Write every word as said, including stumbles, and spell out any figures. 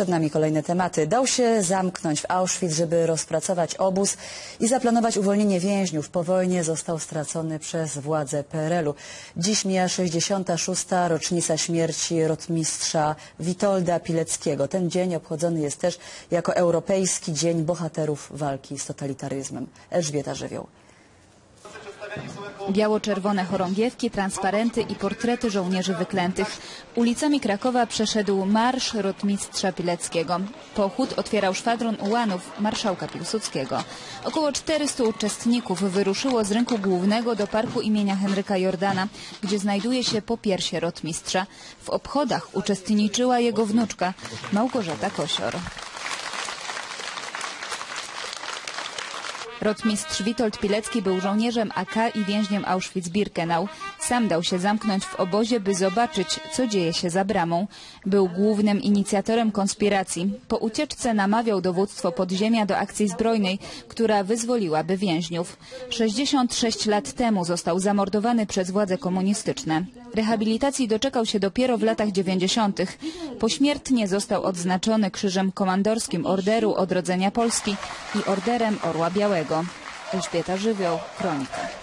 przed nami kolejne tematy. Dał się zamknąć w Auschwitz, żeby rozpracować obóz i zaplanować uwolnienie więźniów. Po wojnie został stracony przez władze P R L-u. Dziś mija sześćdziesiąta szósta rocznica śmierci rotmistrza Witolda Pileckiego. Ten dzień obchodzony jest też jako Europejski Dzień Bohaterów Walki z Totalitaryzmem. Elżbieta Żywioł. Biało-czerwone chorągiewki, transparenty i portrety żołnierzy wyklętych. Ulicami Krakowa przeszedł marsz rotmistrza Pileckiego. Pochód otwierał szwadron ułanów marszałka Piłsudskiego. Około czterystu uczestników wyruszyło z rynku głównego do parku imienia Henryka Jordana, gdzie znajduje się popiersie rotmistrza. W obchodach uczestniczyła jego wnuczka Małgorzata Kosior. Rotmistrz Witold Pilecki był żołnierzem A K i więźniem Auschwitz-Birkenau. Sam dał się zamknąć w obozie, by zobaczyć, co dzieje się za bramą. Był głównym inicjatorem konspiracji. Po ucieczce namawiał dowództwo podziemia do akcji zbrojnej, która wyzwoliłaby więźniów. sześćdziesiąt sześć lat temu został zamordowany przez władze komunistyczne. Rehabilitacji doczekał się dopiero w latach dziewięćdziesiątych. Pośmiertnie został odznaczony Krzyżem Komandorskim Orderu Odrodzenia Polski i Orderem Orła Białego. Elżbieta Żywioł, Kronika.